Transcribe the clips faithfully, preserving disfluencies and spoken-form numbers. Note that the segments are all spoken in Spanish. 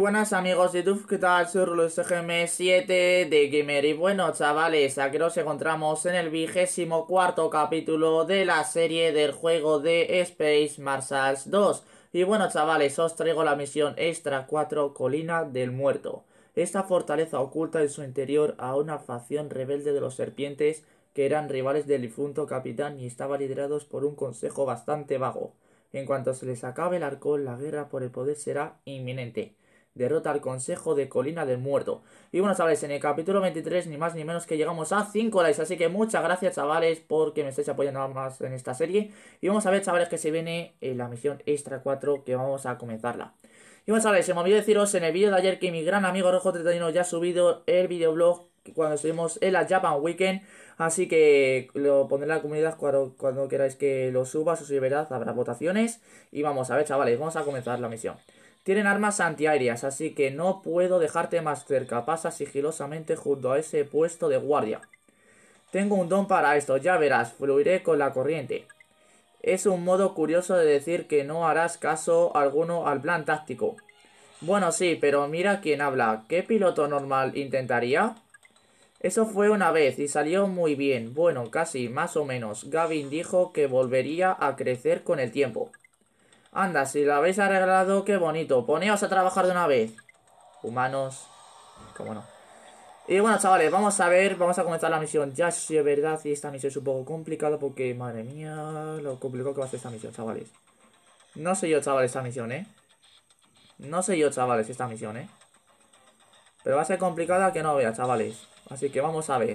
buenas amigos de YouTube, ¿qué tal? Soy Rulos G M siete de Gamer y bueno chavales, aquí nos encontramos en el vigésimo cuarto capítulo de la serie del juego de Space Marshals dos. Y bueno chavales, os traigo la misión extra cuatro, Colina del Muerto. Esta fortaleza oculta en su interior a una facción rebelde de los serpientes que eran rivales del difunto capitán y estaban liderados por un consejo bastante vago. En cuanto se les acabe el alcohol, la guerra por el poder será inminente. Derrota al Consejo de Colina del Muerto. Y bueno, chavales, en el capítulo veintitrés, ni más ni menos que llegamos a cinco likes. Así que muchas gracias, chavales, porque me estáis apoyando más en esta serie. Y vamos a ver, chavales, que se viene en la misión extra cuatro, que vamos a comenzarla. Y bueno, chavales, se me olvidó deciros en el vídeo de ayer que mi gran amigo Rojo Tretadino ya ha subido el videoblog cuando estuvimos en la Japan Weekend. Así que lo pondré en la comunidad cuando, cuando queráis que lo suba, su verdad, habrá votaciones. Y vamos a ver, chavales, vamos a comenzar la misión. Tienen armas antiaéreas, así que no puedo dejarte más cerca. Pasa sigilosamente junto a ese puesto de guardia. Tengo un don para esto, ya verás, fluiré con la corriente. Es un modo curioso de decir que no harás caso alguno al plan táctico. Bueno, sí, pero mira quién habla. ¿Qué piloto normal intentaría? Eso fue una vez y salió muy bien. Bueno, casi, más o menos. Gavin dijo que volvería a crecer con el tiempo. Anda, si lo habéis arreglado, qué bonito. Poneos a trabajar de una vez. Humanos. Cómo no. Y bueno, chavales, vamos a ver, vamos a comenzar la misión. Ya si es verdad, y esta misión es un poco complicada porque, madre mía, lo complicado que va a ser esta misión, chavales. No sé yo, chavales, esta misión, ¿eh? No sé yo, chavales, esta misión, ¿eh? Pero va a ser complicada que no vea, chavales. Así que vamos a ver.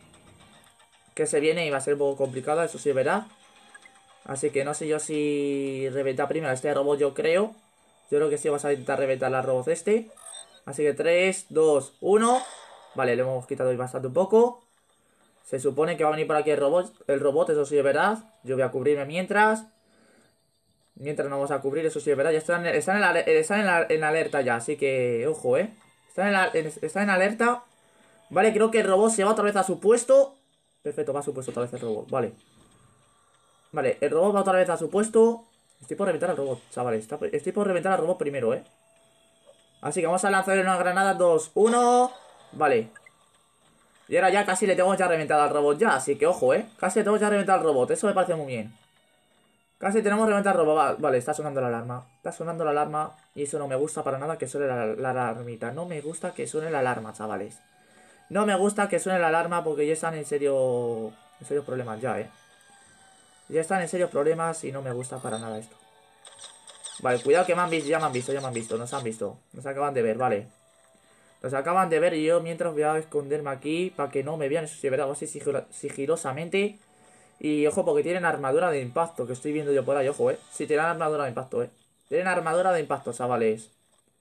Que se viene y va a ser un poco complicada, eso sí es verdad. Así que no sé yo si reventar primero a este robot, yo creo. Yo creo que sí, vas a intentar reventar la robot este. Así que tres, dos, uno. Vale, le hemos quitado bastante un poco. Se supone que va a venir por aquí el robot, el robot, eso sí es verdad. Yo voy a cubrirme mientras. Mientras nos vamos a cubrir, eso sí es verdad. Ya están, están, en, la, están en, la, en alerta ya, así que ojo, eh. Están en, la, en, están en alerta. Vale, creo que el robot se va otra vez a su puesto. Perfecto, va a su puesto otra vez el robot, vale. Vale, el robot va otra vez a su puesto. Estoy por reventar al robot, chavales. Estoy por reventar al robot primero, eh. Así que vamos a lanzar una granada. Dos, uno. Vale. Y ahora ya casi le tengo ya reventado al robot ya. Así que ojo, eh. Casi le tengo ya reventado al robot. Eso me parece muy bien. Casi tenemos reventado al robot. Vale, está sonando la alarma. Está sonando la alarma. Y eso no me gusta para nada que suene la, la alarmita. No me gusta que suene la alarma, chavales. No me gusta que suene la alarma porque ya están en serio... En serios problemas ya, eh. Ya están en serios problemas y no me gusta para nada esto. Vale, cuidado que me han visto, ya me han visto, ya me han visto, nos han visto. Nos acaban de ver, vale. Nos acaban de ver y yo mientras voy a esconderme aquí para que no me vean. Eso sí, verdad, así sigilosamente. Y ojo, porque tienen armadura de impacto, que estoy viendo yo por ahí, ojo, eh. Sí, tienen armadura de impacto, eh. Tienen armadura de impacto, chavales.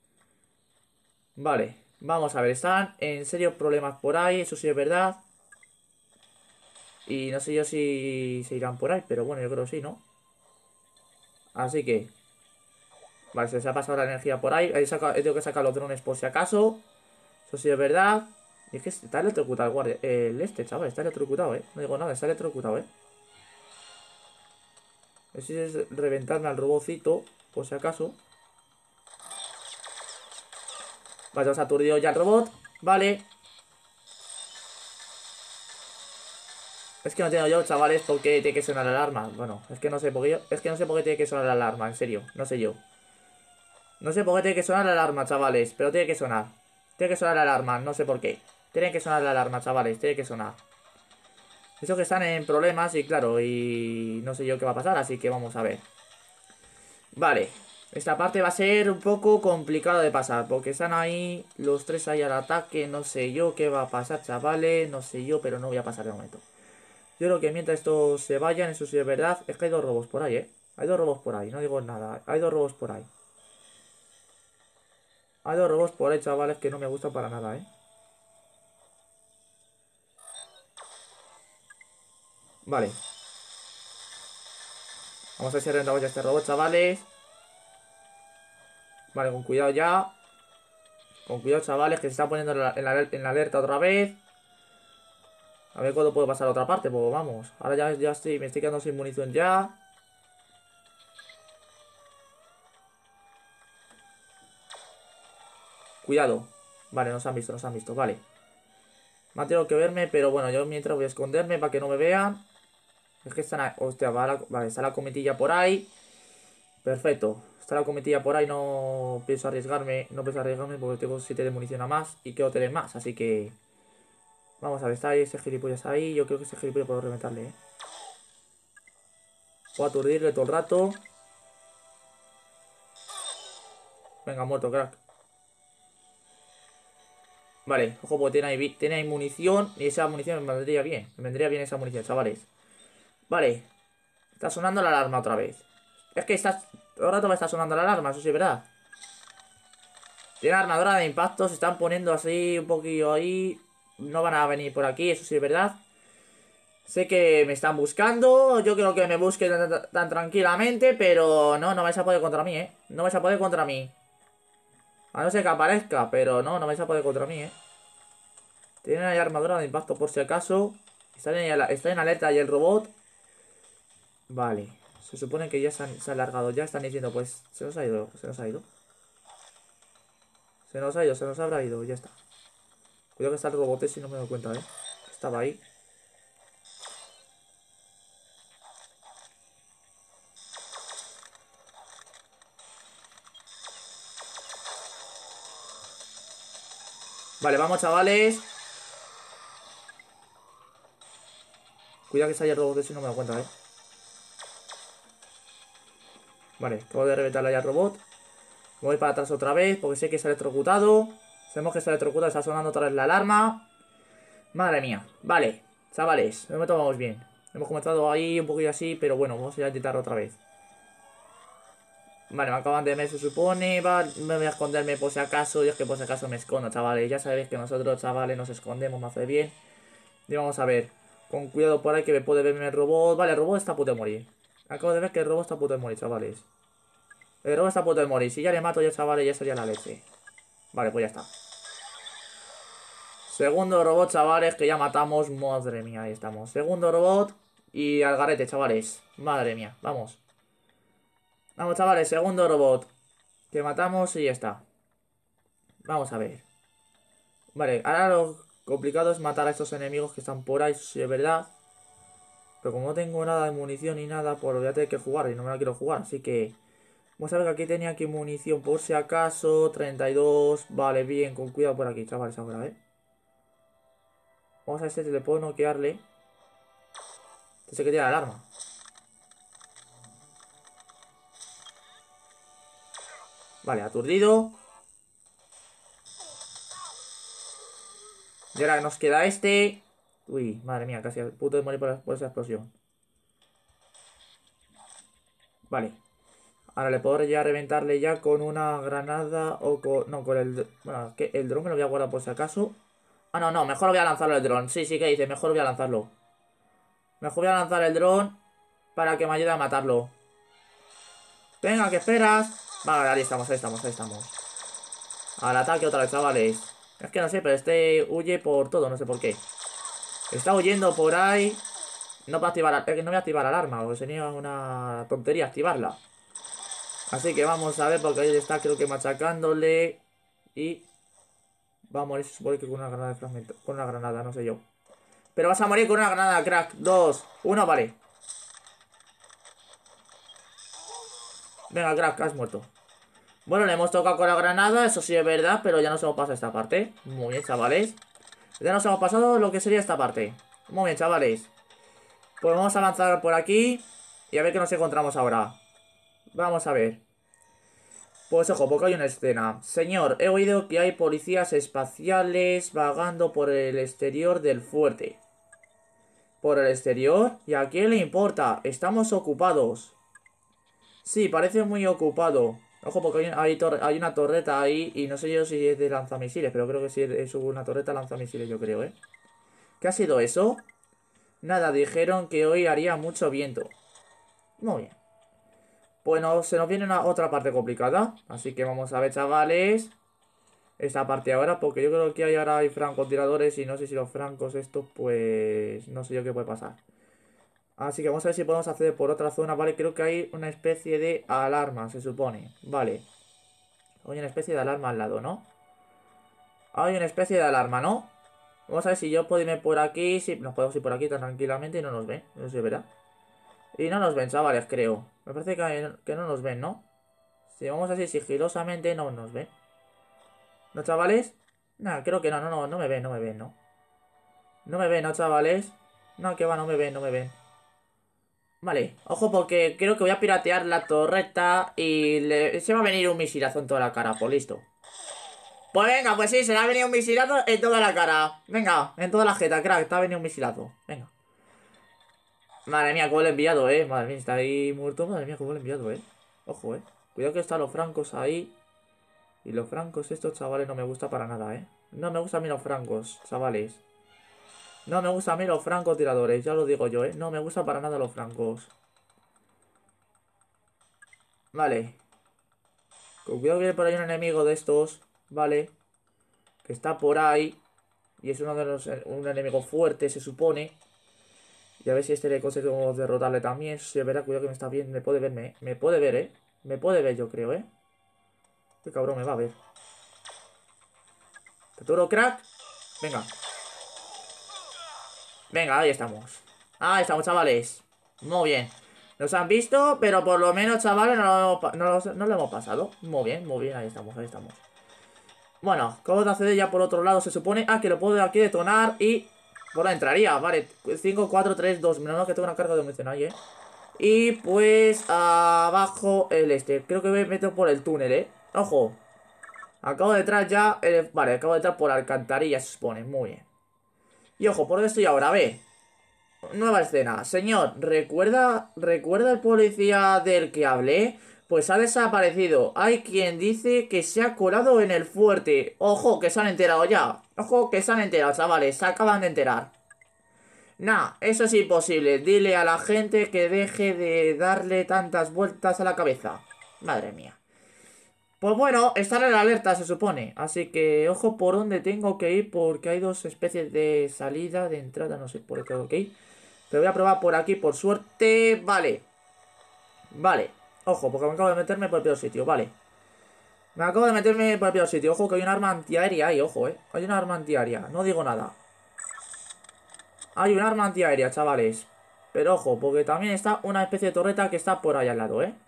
Vale, vamos a ver, están en serios problemas por ahí, eso sí es verdad. Y no sé yo si se irán por ahí, pero bueno, yo creo que sí, ¿no? Así que... Vale, se les ha pasado la energía por ahí. He, sacado, he tenido que sacar los drones por si acaso. Eso sí es verdad. Y es que está electrocutado el guardia. El este, chaval, está electrocutado, eh. No digo nada, está electrocutado, eh. Eso es reventarme al robocito, por si acaso. Vale, ya os ha aturdido ya el robot. Vale. Es que no entiendo yo, chavales, por qué tiene que sonar la alarma. Bueno, es que no sé por qué yo, es que no sé por qué tiene que sonar la alarma, en serio. No sé yo. No sé por qué tiene que sonar la alarma, chavales. Pero tiene que sonar. Tiene que sonar la alarma, no sé por qué. Tiene que sonar la alarma, chavales. Tiene que sonar. Eso que están en problemas y claro, y no sé yo qué va a pasar, así que vamos a ver. Vale, esta parte va a ser un poco complicada de pasar, porque están ahí los tres ahí al ataque, no sé yo qué va a pasar, chavales, no sé yo, pero no voy a pasar de momento. Yo creo que mientras estos se vayan, eso sí es verdad, es que hay dos robos por ahí, ¿eh? Hay dos robos por ahí, no digo nada, hay dos robos por ahí. Hay dos robos por ahí, chavales, que no me gustan para nada, ¿eh? Vale. Vamos a ver si rentamos ya este robot, chavales. Vale, con cuidado ya. Con cuidado, chavales, que se está poniendo en la, en la, en la alerta otra vez. A ver cuándo puedo pasar a otra parte, pues vamos. Ahora ya, ya estoy, me estoy quedando sin munición ya. Cuidado. Vale, nos han visto, nos han visto, vale. Me han tenido que verme, pero bueno, yo mientras voy a esconderme para que no me vean. Es que están... Hostia, vale, vale, está la cometilla por ahí. Perfecto. Está la cometilla por ahí, no pienso arriesgarme. No pienso arriesgarme porque tengo siete de munición a más y quiero tener más, así que... Vamos a ver, está ahí ese gilipollas ahí. Yo creo que ese gilipollas puedo reventarle, ¿eh? Puedo aturdirle todo el rato. Venga, muerto, crack. Vale, ojo, porque tiene ahí, tiene ahí munición. Y esa munición me vendría bien. Me vendría bien esa munición, chavales. Vale. Está sonando la alarma otra vez. Es que está... Todo el rato me está sonando la alarma, eso sí es verdad. Tiene armadura de impacto, se están poniendo así un poquillo ahí. No van a venir por aquí, eso sí es verdad. Sé que me están buscando. Yo creo que me busquen tan, tan tranquilamente. Pero no, no vais a poder contra mí, eh. No vais a poder contra mí. A no ser que aparezca, pero no, no vais a poder contra mí, eh. Tienen ahí armadura de impacto por si acaso. Está en, está en alerta y el robot. Vale. Se supone que ya se han, se han largado. Ya están diciendo, pues, se nos ha ido. Se nos ha ido. Se nos ha ido, se nos habrá ido. Ya está. Cuidado que está el robot si no me doy cuenta, eh. Estaba ahí. Vale, vamos, chavales. Cuidado que está ahí el robot si no me doy cuenta, eh. Vale, acabo de reventarle ya al robot. Me voy para atrás otra vez porque sé que se ha electrocutado. Sabemos que se ha electrocutado, está sonando otra vez la alarma. Madre mía. Vale, chavales, de momento vamos bien. Hemos comenzado ahí un poquillo así, pero bueno, vamos a intentar otra vez. Vale, me acaban de ver, se supone. Va, me voy a esconderme por si acaso. Y es que por si acaso me escondo, chavales. Ya sabéis que nosotros, chavales, nos escondemos, me hace bien. Y vamos a ver. Con cuidado por ahí que me puede verme el robot. Vale, el robot está a punto de morir. Acabo de ver que el robot está a punto de morir, chavales. El robot está a punto de morir. Si ya le mato ya, chavales, ya sería la leche. Vale, pues ya está. Segundo robot, chavales, que ya matamos. Madre mía, ahí estamos. Segundo robot. Y al garete, chavales. Madre mía, vamos. Vamos, chavales, segundo robot. Que matamos y ya está. Vamos a ver. Vale, ahora lo complicado es matar a estos enemigos que están por ahí, si es verdad. Pero como no tengo nada de munición ni nada, pues voy a tener que jugar y no me la quiero jugar. Así que... Vamos a ver que aquí tenía aquí munición por si acaso. treinta y dos. Vale, bien, con cuidado por aquí, chavales, ahora, ¿eh? Vamos a ver si le puedo noquearle. Sé que tiene la alarma. Vale, aturdido. Y ahora nos queda este. Uy, madre mía, casi a punto de morir por, por esa explosión. Vale. Ahora le puedo ya reventarle ya con una granada o con... No, con el... Bueno, que el dron me lo voy a guardar por si acaso. Ah, no, no, mejor voy a lanzarlo el dron. Sí, sí, que dice, mejor voy a lanzarlo. Mejor voy a lanzar el dron para que me ayude a matarlo. Venga, ¿qué esperas? Vale, ahí estamos, ahí estamos, ahí estamos. Al ataque otra vez, chavales. Es que no sé, pero este huye por todo, no sé por qué. Está huyendo por ahí. No puedo activar, es que no voy a activar alarma, porque sería una tontería activarla. Así que vamos a ver, porque ahí está creo que machacándole. Y va a morir, se supone que con una granada de fragmento. Con una granada, no sé yo. Pero vas a morir con una granada, crack. Dos, uno, vale. Venga, crack, has muerto. Bueno, le hemos tocado con la granada, eso sí es verdad, pero ya nos hemos pasado esta parte. Muy bien, chavales. Ya nos hemos pasado lo que sería esta parte. Muy bien, chavales. Pues vamos a avanzar por aquí y a ver qué nos encontramos ahora. Vamos a ver. Pues ojo, porque hay una escena. Señor, he oído que hay policías espaciales vagando por el exterior del fuerte. ¿Por el exterior? ¿Y a quién le importa? Estamos ocupados. Sí, parece muy ocupado. Ojo, porque hay, hay, torre- hay una torreta ahí y no sé yo si es de lanzamisiles, pero creo que sí es una torreta lanzamisiles, yo creo, ¿eh? ¿Qué ha sido eso? Nada, dijeron que hoy haría mucho viento. Muy bien. Bueno, se nos viene una otra parte complicada. Así que vamos a ver, chavales. Esta parte ahora, porque yo creo que hay ahora hay francotiradores y no sé si los francos estos, pues... No sé yo qué puede pasar. Así que vamos a ver si podemos acceder por otra zona, ¿vale? Creo que hay una especie de alarma, se supone. Vale. Hay una especie de alarma al lado, ¿no? Hay una especie de alarma, ¿no? Vamos a ver si yo puedo irme por aquí. Si nos podemos ir por aquí tan tranquilamente y no nos ven. No sé, ¿verdad? Y no nos ven, chavales, creo. Me parece que, que no nos ven, ¿no? Si vamos así sigilosamente, no nos ven. ¿No, chavales? No, creo que no, no, no, no me ven, no me ven, ¿no? No me ven, ¿no, chavales? No, que va, no me ven, no me ven. Vale, ojo porque creo que voy a piratear la torreta y le- se va a venir un misilazo en toda la cara, pues listo. Pues venga, pues sí, se le ha venido un misilazo en toda la cara. Venga, en toda la jeta, crack, te ha venido un misilazo. Venga. Madre mía, cómo le he enviado, eh. Madre mía, está ahí muerto. Madre mía, cómo le he enviado, eh. Ojo, eh. Cuidado que están los francos ahí. Y los francos, estos chavales, no me gusta para nada, eh. No me gustan a mí los francos, chavales. No me gustan a mí los francotiradores, ya lo digo yo, eh. No me gustan para nada los francos. Vale. Con cuidado que viene por ahí un enemigo de estos. Vale. Que está por ahí. Y es uno de los. Un enemigo fuerte, se supone. Y a ver si este le conseguimos derrotarle también. Si es verdad, cuidado que me está viendo. Me puede verme, ¿eh? Me puede ver, ¿eh? Me puede ver, yo creo, ¿eh? Qué cabrón me va a ver. ¿Te crack? Venga. Venga, ahí estamos. Ahí estamos, chavales. Muy bien. Nos han visto, pero por lo menos, chavales, no lo, hemos no lo- no lo hemos pasado. Muy bien, muy bien, ahí estamos, ahí estamos. Bueno, ¿cómo de acceder ya por otro lado? Se supone. Ah, que lo puedo aquí detonar y. Por ahí entraría, vale. cinco, cuatro, tres, dos. Menos mal que tengo una carga de munición ahí, eh. Y pues abajo el este. Creo que me meto por el túnel, eh. Ojo. Acabo de entrar ya. el- Vale, acabo de entrar por alcantarilla, se supone. Muy bien. Y ojo, ¿por dónde estoy ahora? Ve. Nueva escena. Señor, ¿recuerda, ¿recuerda el policía del que hablé? Pues ha desaparecido. Hay quien dice que se ha colado en el fuerte. Ojo, que se han enterado ya. Ojo, que se han enterado, chavales. Se acaban de enterar. Nah, eso es imposible. Dile a la gente que deje de darle tantas vueltas a la cabeza. Madre mía. Pues bueno, están en la alerta, se supone. Así que ojo por dónde tengo que ir porque hay dos especies de salida, de entrada, no sé por qué tengo que ir. Pero voy a probar por aquí, por suerte. Vale. Vale. Ojo, porque me acabo de meterme por el peor sitio, vale. Me acabo de meterme por el peor sitio. Ojo, que hay un arma antiaérea ahí, ojo, eh. Hay un arma antiaérea, no digo nada. Hay un arma antiaérea, chavales. Pero ojo, porque también está una especie de torreta que está por ahí al lado, eh.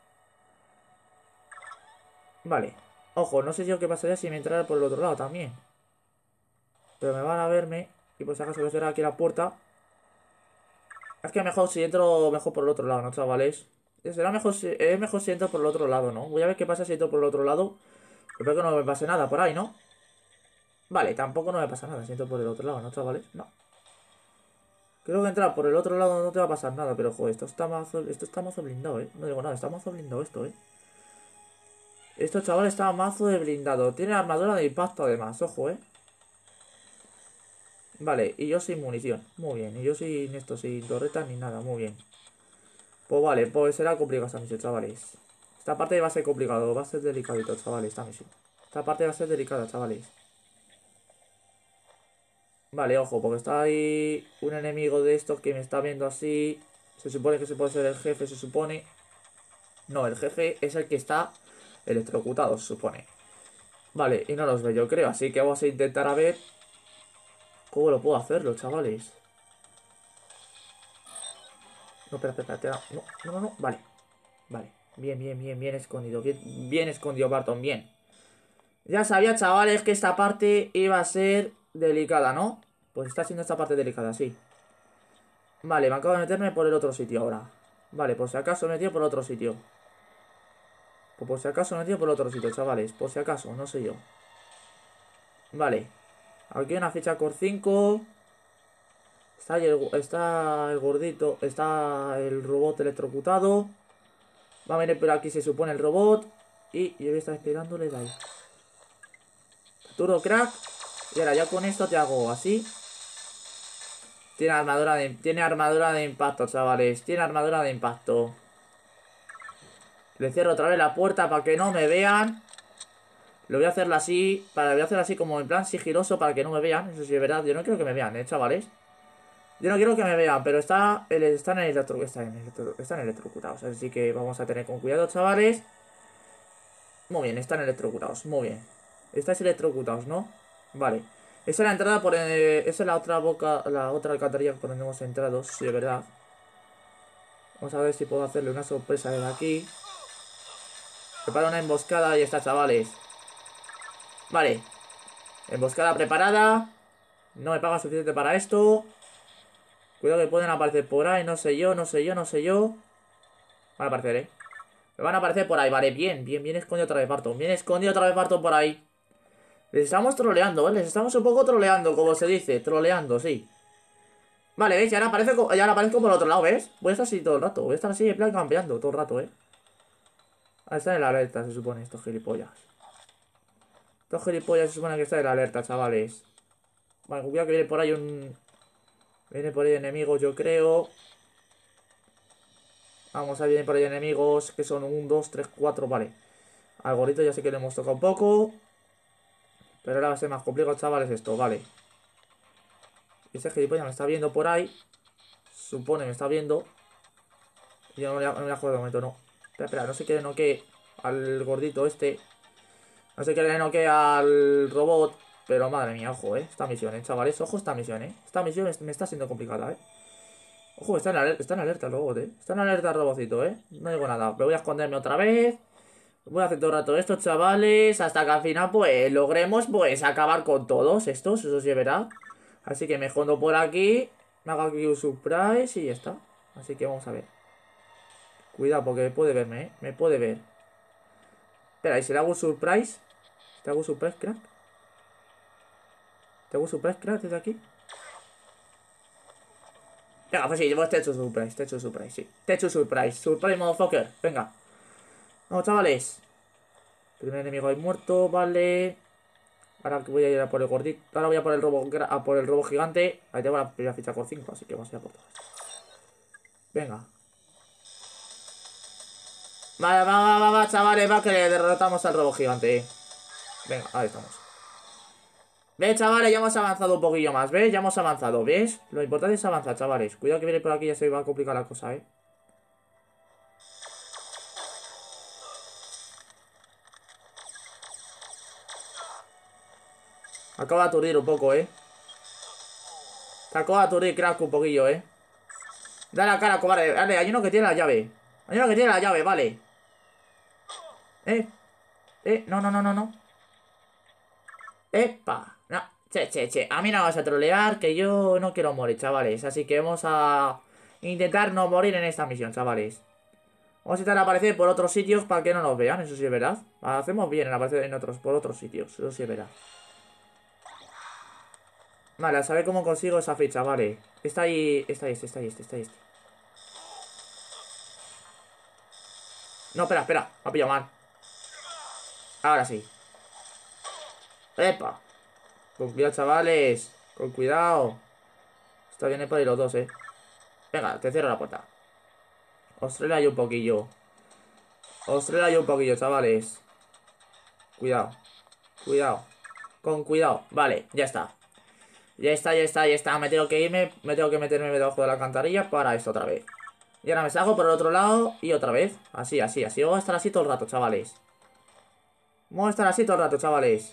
Vale. Ojo, no sé yo qué pasaría si me entrara por el otro lado también. Pero me van a verme. Y por si acaso voy a cerrar aquí la puerta. Es que mejor si entro mejor por el otro lado, ¿no, chavales? Será mejor si, es mejor si entro por el otro lado, ¿no? Voy a ver qué pasa si entro por el otro lado. Espero que no me pase nada por ahí, ¿no? Vale, tampoco no me pasa nada si entro por el otro lado, ¿no, chavales? No. Creo que entrar por el otro lado no te va a pasar nada, pero joder, esto está mazo, esto está mazo blindado, ¿eh? No digo nada, está mazo blindado esto, ¿eh? Esto, chaval, está mazo de blindado. Tiene armadura de impacto además, ojo, ¿eh? Vale, y yo sin munición. Muy bien, y yo sin esto, sin torreta ni nada, muy bien. Pues vale, pues será complicado esta misión, chavales. Esta parte va a ser complicado, va a ser delicadito, chavales, esta misión. Esta parte va a ser delicada, chavales. Vale, ojo, porque está ahí un enemigo de estos que me está viendo así. Se supone que se puede ser el jefe, se supone. No, el jefe es el que está electrocutado, se supone. Vale, y no los veo, yo creo. Así que vamos a intentar a ver cómo lo puedo hacerlo, chavales. No, espera, espera, espera. No, no, no, no. Vale. Vale. Bien, bien, bien, bien escondido. Bien, bien escondido, Barton, bien. Ya sabía, chavales, que esta parte iba a ser delicada, ¿no? Pues está siendo esta parte delicada, sí. Vale, me acabo de meterme por el otro sitio ahora. Vale, por si acaso me he metido por otro sitio. Pues por si acaso me he metido por otro sitio, chavales. Por si acaso, no sé yo. Vale. Aquí hay una ficha Core cinco. Está ahí el, está el gordito. Está el robot electrocutado. Va a venir por aquí, se supone, el robot. Y yo voy a estar esperándole de ahí. Capturo crack. Y ahora ya con esto te hago así. Tiene armadura de, tiene armadura de impacto, chavales. Tiene armadura de impacto. Le cierro otra vez la puerta para que no me vean. Lo voy a hacerlo así. Para, voy a hacer así como en plan sigiloso para que no me vean. Eso sí es verdad. Yo no quiero que me vean, eh, chavales. Yo no quiero que me vean, pero está, el, está, en el electro, está, en electro, están electrocutados. Así que vamos a tener con cuidado, chavales. Muy bien, están electrocutados. Muy bien. Estáis electrocutados, ¿no? Vale. Esa es la entrada por... eh, esa es la otra boca... La otra alcantarilla por donde hemos entrado. Sí, de verdad. Vamos a ver si puedo hacerle una sorpresa desde aquí. Prepara una emboscada y está, chavales. Vale. Emboscada preparada. No me paga suficiente para esto. Cuidado que pueden aparecer por ahí. No sé yo, no sé yo, no sé yo. Van a aparecer, eh. Me van a aparecer por ahí. Vale, bien, bien, bien escondido otra vez Barton. Bien escondido otra vez Barton por ahí. Les estamos troleando, ¿vale? Les estamos un poco troleando, como se dice. Troleando, sí. Vale, ¿veis? Ya ahora aparece, ya ahora aparezco por el otro lado, ¿ves? Voy a estar así todo el rato. Voy a estar así en plan campeando todo el rato, ¿eh? Ah, están en la alerta, se supone, estos gilipollas. Estos gilipollas se supone que están en la alerta, chavales. Vale, cuidado que viene por ahí un... Viene por ahí enemigos, yo creo. Vamos, ahí vienen por ahí enemigos, que son un, dos, tres, cuatro, vale. Al gorrito ya sé que le hemos tocado un poco. Pero ahora va a ser más complicado, chavales, esto, vale. Ese gilipollas me está viendo por ahí. Supone me está viendo. Y yo no me voy a, no me voy a joder de momento, no. Espera, espera, no sé qué le noquee al gordito este. No sé qué le noquee al robot. Pero madre mía, ojo, eh. Esta misión, eh, chavales. Ojo esta misión, eh. Esta misión es- me está siendo complicada, eh. Ojo, está en alerta, está en alerta el robot, eh. Está en alerta el robocito, eh. No digo nada. Pero voy a esconderme otra vez. Voy a hacer todo el rato esto, chavales. Hasta que al final, pues, logremos, pues, acabar con todos estos. Eso sí, verá. Así que me escondo por aquí. Me hago aquí un surprise y ya está. Así que vamos a ver. Cuidado, porque me puede verme, ¿eh? Me puede ver. Espera, ¿y si le hago un surprise? ¿Te hago un surprise, crack? ¿Te hago un surprise, crack, desde aquí? Venga, pues sí, pues te he hecho surprise, te he hecho surprise, sí. Te he hecho surprise, surprise, motherfucker. Venga. Vamos, chavales. Primer enemigo ahí muerto, vale. Ahora voy a ir a por el gordito. Ahora voy a por el robo, a por el robo gigante. Ahí tengo la primera ficha por cinco, así que vamos a ir a por todas. Venga. Vale, va, va, va, va, chavales, va, que le derrotamos al robo gigante. Venga, ahí estamos. ¿Ves, chavales? Ya hemos avanzado un poquillo más, ¿ves? Ya hemos avanzado, ¿ves? Lo importante es avanzar, chavales. Cuidado que viene por aquí, ya se va a complicar la cosa, ¿eh? Acaba de aturdir un poco, ¿eh? Te acaba de aturdir, crack, un poquillo, ¿eh? Dale la cara, cobarde. Dale, hay uno que tiene la llave. Hay uno que tiene la llave, vale. Eh, eh, no, no, no, no, no. Epa, no. Che, che, che. A mí no vas a trolear, que yo no quiero morir, chavales. Así que vamos a intentar no morir en esta misión, chavales. Vamos a intentar aparecer por otros sitios para que no nos vean, eso sí es verdad. Hacemos bien en aparecer en otros, por otros sitios, eso sí es verdad. Vale, a saber cómo consigo esa ficha, vale. Está ahí, está ahí, este, está ahí, este, está ahí, este. No, espera, espera, me ha pillado mal. Ahora sí. Epa. Con cuidado, chavales. Con cuidado. Está bien por ahí los dos, eh. Venga, te cierro la puerta. Os traigo ahí un poquillo. Os traigo ahí un poquillo, chavales. Cuidado. Cuidado. Con cuidado. Vale, ya está. Ya está, ya está, ya está. Me tengo que irme. Me tengo que meterme debajo de la alcantarilla para esto otra vez. Y ahora me salgo por el otro lado y otra vez. Así, así, así. Vamos a estar así todo el rato, chavales. Vamos a estar así todo el rato, chavales.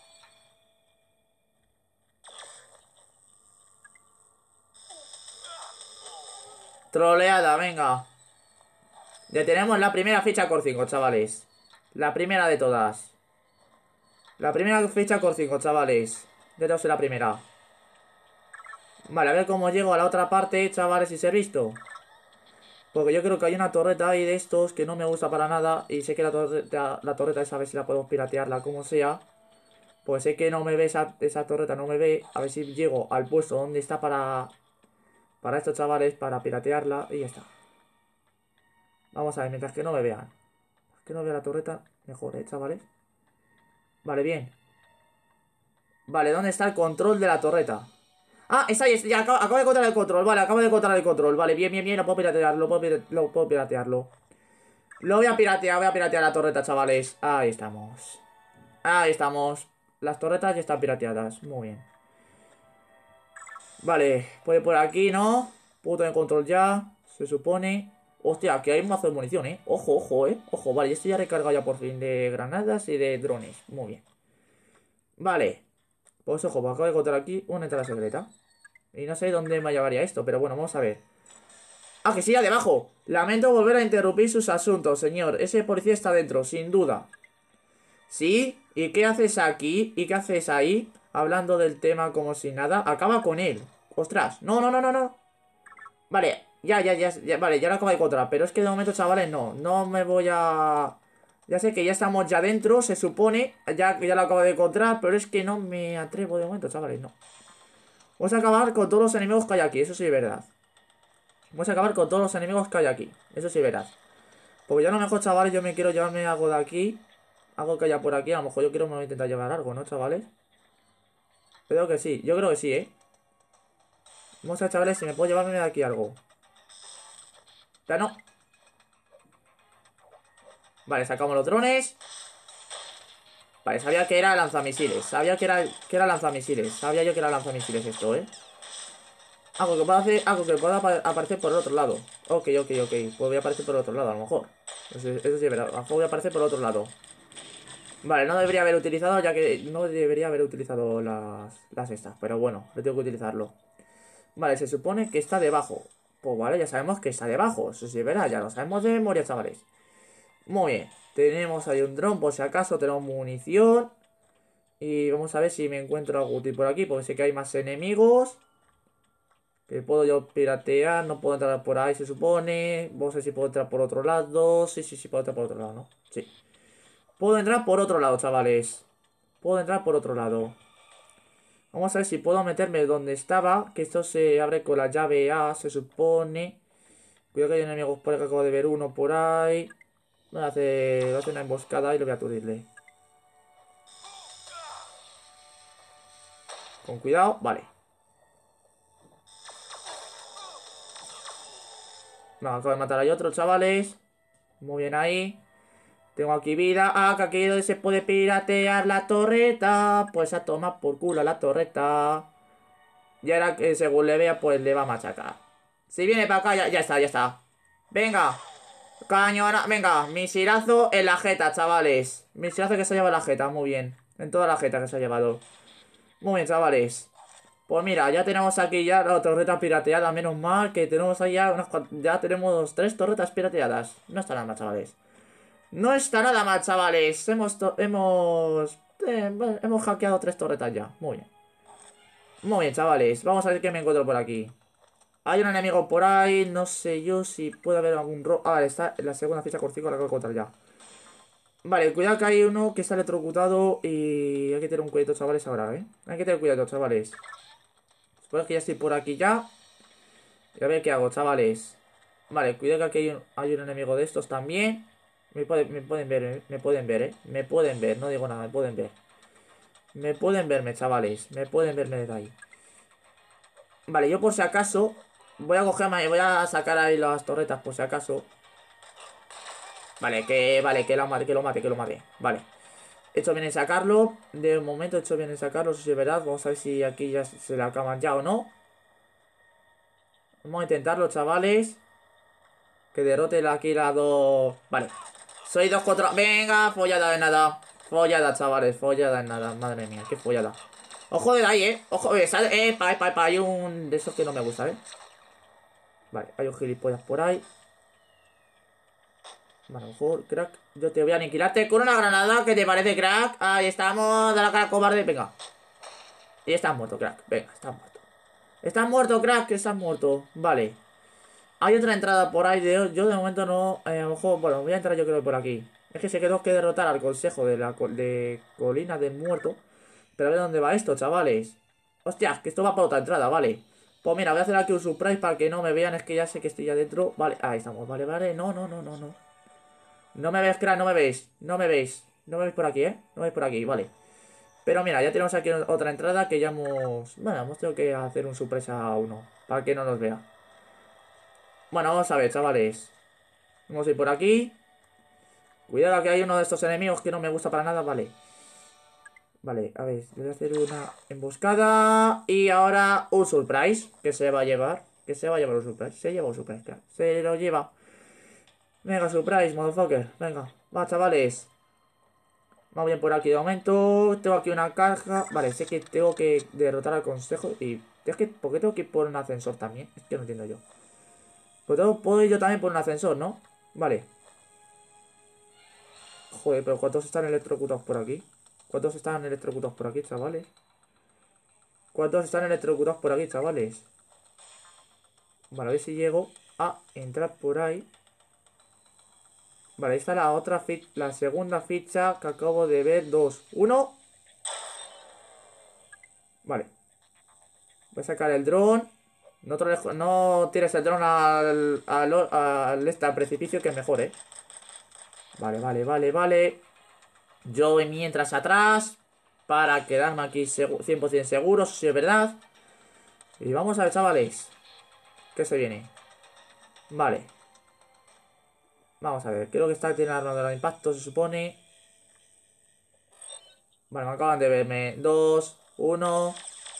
Troleada, venga. Ya tenemos la primera ficha Core cinco, chavales. La primera de todas. La primera ficha Core cinco, chavales. Ya tengo la primera. Vale, a ver cómo llego a la otra parte, chavales, si se ha visto. Porque yo creo que hay una torreta ahí de estos que no me gusta para nada. Y sé que la torreta, la torreta esa, a ver si la podemos piratearla como sea. Pues sé que no me ve esa, esa torreta, no me ve. A ver si llego al puesto donde está para... Para estos chavales, para piratearla. Y ya está. Vamos a ver, mientras que no me vean. Que no vea la torreta, mejor, ¿eh, chavales? Vale, bien. Vale, ¿dónde está el control de la torreta? Ah, está ahí, ya acabo, acabo de encontrar el control. Vale, acabo de encontrar el control. Vale, bien, bien, bien, lo puedo piratear, lo puedo, pira- lo puedo piratearlo. Lo voy a piratear, voy a piratear la torreta, chavales. Ahí estamos. Ahí estamos. Las torretas ya están pirateadas. Muy bien. Vale, puede por aquí, ¿no? Puedo tener control ya. Se supone. Hostia, aquí hay un mazo de munición, ¿eh? Ojo, ojo, ¿eh? Ojo, vale, estoy ya recargado ya por fin de granadas y de drones. Muy bien. Vale. Pues ojo, pues acabo de encontrar aquí una entrada secreta. Y no sé dónde me llevaría esto, pero bueno, vamos a ver. Ah, que sí, debajo. Lamento volver a interrumpir sus asuntos, señor. Ese policía está dentro, sin duda. ¿Sí? ¿Y qué haces aquí? ¿Y qué haces ahí? Hablando del tema como si nada. Acaba con él. Ostras. No, no, no, no, no. Vale, ya, ya, ya, ya, vale, ya lo acabo de encontrar. Pero es que de momento, chavales, no. No me voy a... Ya sé que ya estamos ya dentro, se supone. Ya, ya lo acabo de encontrar, pero es que no me atrevo de momento, chavales, no. Vamos a acabar con todos los enemigos que hay aquí, eso sí es verdad. Vamos a acabar con todos los enemigos que hay aquí, eso sí verás. Porque ya a lo mejor, chavales, yo me quiero llevarme algo de aquí. Algo que haya por aquí, a lo mejor yo quiero me voy a intentar llevar algo, ¿no, chavales? Creo que sí, yo creo que sí, ¿eh? Vamos a ver, chavales, si me puedo llevarme de aquí algo. Ya no. Vale, sacamos los drones. Vale, sabía que era lanzamisiles. Sabía que era, que era lanzamisiles. Sabía yo que era lanzamisiles esto, ¿eh? Algo que pueda hacer, algo que pueda apa- aparecer por el otro lado. Ok, ok, ok. Pues voy a aparecer por el otro lado, a lo mejor. Eso, eso sí es verdad. A lo mejor voy a aparecer por el otro lado. Vale, no debería haber utilizado, ya que no debería haber utilizado las, las estas. Pero bueno, no tengo que utilizarlo. Vale, se supone que está debajo. Pues vale, ya sabemos que está debajo. Eso sí es verdad, ya lo sabemos de memoria, chavales. Muy bien. Tenemos ahí un dron, por si acaso tenemos munición. Y vamos a ver si me encuentro algún tipo por aquí, porque sé que hay más enemigos. Que puedo yo piratear, no puedo entrar por ahí, se supone. Vamos a ver si puedo entrar por otro lado. Sí, sí, sí, puedo entrar por otro lado, ¿no? Sí. Puedo entrar por otro lado, chavales. Puedo entrar por otro lado. Vamos a ver si puedo meterme donde estaba. Que esto se abre con la llave A, se supone. Cuidado que hay enemigos por ahí, que acabo de ver uno por ahí. Voy a hacer, voy a hacer una emboscada y lo voy a aturdirle. Con cuidado, vale. Me acabo de matar ahí otro, chavales. Muy bien ahí. Tengo aquí vida. Ah, que aquí se puede piratear la torreta. Pues a tomar por culo la torreta. Y ahora que según le vea, pues le va a machacar. Si viene para acá, ya, ya está, ya está. Venga. Cañona. Venga, misilazo en la jeta, chavales. Misilazo que se ha llevado en la jeta, muy bien. En toda la jeta que se ha llevado. Muy bien, chavales. Pues mira, ya tenemos aquí ya la torreta pirateada. Menos mal que tenemos ahí ya unas cuantas. Ya tenemos tres torretas pirateadas. No está nada mal, chavales. No está nada mal, chavales. Hemos, hemos, eh, bueno, hemos hackeado tres torretas ya. Muy bien. Muy bien, chavales. Vamos a ver qué me encuentro por aquí. Hay un enemigo por ahí. No sé yo si puede haber algún ro... Ah, vale, está en la segunda ficha cortico. La acabo de encontrar ya. Vale, cuidado que hay uno que está electrocutado. Y hay que tener un cuidado, chavales, ahora, ¿eh? Hay que tener cuidado, chavales. Supongo que ya estoy por aquí ya. Y a ver qué hago, chavales. Vale, cuidado que aquí hay un, hay un enemigo de estos también. Me, puede- me pueden ver, eh, me pueden ver, eh. Me pueden ver, no digo nada, me pueden ver. Me pueden verme, chavales. Me pueden verme desde ahí. Vale, yo por si acaso voy a cogerme, voy a sacar ahí las torretas por si acaso. Vale, que vale, que lo mate, que lo mate, que lo mate. Vale. Hecho viene sacarlo. De momento hecho viene sacarlo, eso sí es verdad. Vamos a ver si aquí ya se la acaban ya o no. Vamos a intentarlo, chavales. Que derrote aquí las dos. Vale. Soy dos contra. Venga, follada de nada. Follada, chavales, follada de nada. Madre mía, qué follada. Ojo de ahí, eh. Ojo, eh, sale, eh, pa, pa, pa. Hay un de esos que no me gusta, eh. Vale, hay un gilipollas por ahí. Vale, a lo mejor, crack. Yo te voy a aniquilarte con una granada. ¿Qué te parece, crack? Ahí estamos. Da la cara cobarde. Venga. Y estás muerto, crack. Venga, estás muerto. Estás muerto, crack. Que estás muerto. Vale. Hay otra entrada por ahí. De, yo de momento no. Eh, a lo mejor, bueno, voy a entrar yo creo por aquí. Es que sé que tengo que derrotar al consejo de la co- de Colina del Muerto. Pero a ver dónde va esto, chavales. Hostias, que esto va para otra entrada, vale. Pues mira, voy a hacer aquí un surprise para que no me vean. Es que ya sé que estoy adentro. Vale, ahí estamos. Vale, vale. No, no, no, no, no. No me ves, crack, no me veis. No me veis. No me veis por aquí, ¿eh? No me veis por aquí, vale. Pero mira, ya tenemos aquí otra entrada que ya hemos... Bueno, hemos tenido que hacer un sorpresa a uno. Para que no nos vea. Bueno, vamos a ver, chavales. Vamos a ir por aquí. Cuidado que hay uno de estos enemigos que no me gusta para nada, vale. Vale, a ver, le voy a hacer una emboscada. Y ahora un surprise. Que se va a llevar. Que se va a llevar un surprise. Se lleva un surprise, claro. Se lo lleva. Venga, surprise, motherfucker. Venga, va, chavales. Vamos bien por aquí de momento. Tengo aquí una caja. Vale, sé que tengo que derrotar al consejo. Y es que, ¿por qué tengo que ir por un ascensor también? Es que no entiendo yo. Pues tengo- puedo ir yo también por un ascensor, ¿no? Vale. Joder, pero ¿cuántos están electrocutados por aquí? ¿Cuántos están electrocutados por aquí, chavales? ¿Cuántos están electrocutados por aquí, chavales? Vale, a ver si llego a entrar por ahí. Vale, ahí está la otra ficha, la segunda ficha que acabo de ver. Dos, uno. Vale. Voy a sacar el dron. No, te lo- no tires el dron al, al, al, este, al precipicio, que es mejor, ¿eh? Vale, vale, vale, vale. Yo voy mientras atrás para quedarme aquí segu- cien por cien seguro, eso sí es verdad. Y vamos a ver, chavales, ¿qué se viene? Vale. Vamos a ver, creo que está tiene armadura de impacto, se supone. Vale, me acaban de verme. Dos, uno.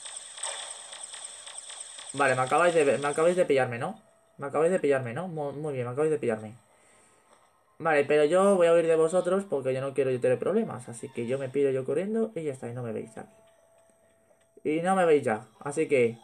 Vale, me acabáis de ver, me acabáis de pillarme, ¿no? Me acabáis de pillarme, ¿no? Muy, muy bien, me acabáis de pillarme. Vale, pero yo voy a huir de vosotros porque yo no quiero yo tener problemas. Así que yo me pido yo corriendo y ya está, y no me veis ya. Y no me veis ya, así que...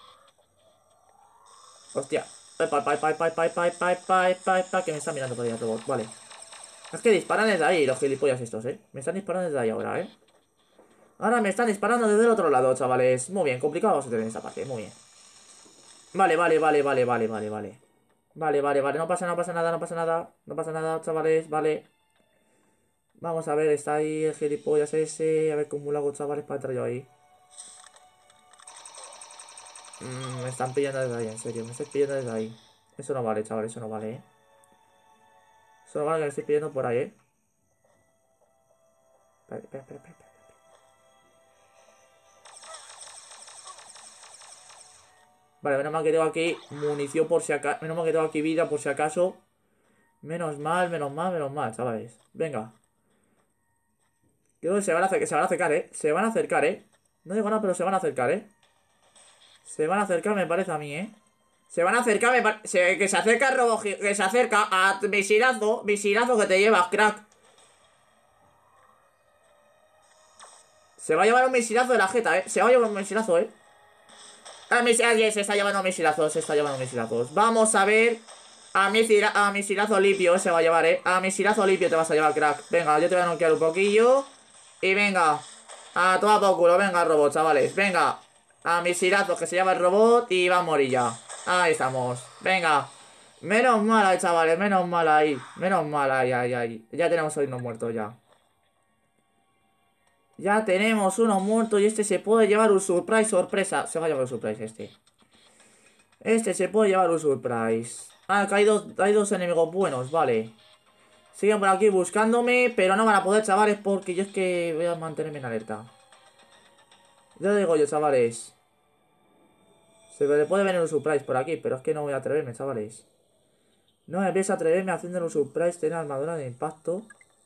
Hostia. Epa, pa, pa, pa, pa, pa, pa, pa, pa, pa, que me están mirando por ahí el robot, vale. Es que disparan desde ahí los gilipollas estos, ¿eh? Me están disparando desde ahí ahora, ¿eh? Ahora me están disparando desde el otro lado, chavales. Muy bien, complicado vamos a tener esta parte, muy bien. Vale, vale, vale, vale, vale, vale, vale. Vale, vale, vale, no pasa, no pasa nada, no pasa nada. No pasa nada, chavales, vale. Vamos a ver, está ahí el gilipollas ese. A ver cómo lo hago, chavales, para entrar yo ahí. Mm, me están pillando desde ahí, en serio, me estoy pillando desde ahí. Eso no vale, chavales, eso no vale, ¿eh? Eso no vale que me estoy pillando por ahí, ¿eh? Espera, espera, espera, espera. Vale, menos mal que tengo aquí munición por si acaso. Menos mal que tengo aquí vida por si acaso. Menos mal, menos mal, menos mal, chavales. Venga. Creo que se van a acercar, se van a acercar, ¿eh? Se van a acercar, ¿eh? No digo nada, pero se van a acercar, ¿eh? Se van a acercar, me parece a mí, ¿eh? Se van a acercar, me parece... Que se acerca el robo... Que se acerca a misilazo. Misilazo que te llevas, crack. Se va a llevar un misilazo de la jeta, ¿eh? Se va a llevar un misilazo, ¿eh? Ah, mis... ah, se está llevando misilazos, se está llevando misilazos. Vamos a ver. A, misila... a misilazo limpio se va a llevar, ¿eh? A misilazo limpio te vas a llevar, crack. Venga, yo te voy a noquear un poquillo. Y venga. A toda por culo, venga, robot, chavales. Venga. A misilazos que se lleva el robot y va a morir ya. Ahí estamos. Venga. Menos mal ahí, chavales, menos mal ahí. Menos mal ahí, ahí, ahí. Ya tenemos a unos muertos ya. Ya tenemos uno muerto y este se puede llevar un surprise sorpresa. Se va a llevar un surprise este. Este se puede llevar un surprise. Ah, que hay dos, hay dos enemigos buenos, vale. Siguen por aquí buscándome, pero no van a poder, chavales, porque yo es que voy a mantenerme en alerta. Ya lo digo yo, chavales. Se le puede venir un surprise por aquí, pero es que no voy a atreverme, chavales. No me pienso atreverme haciendo un surprise, tener armadura de impacto.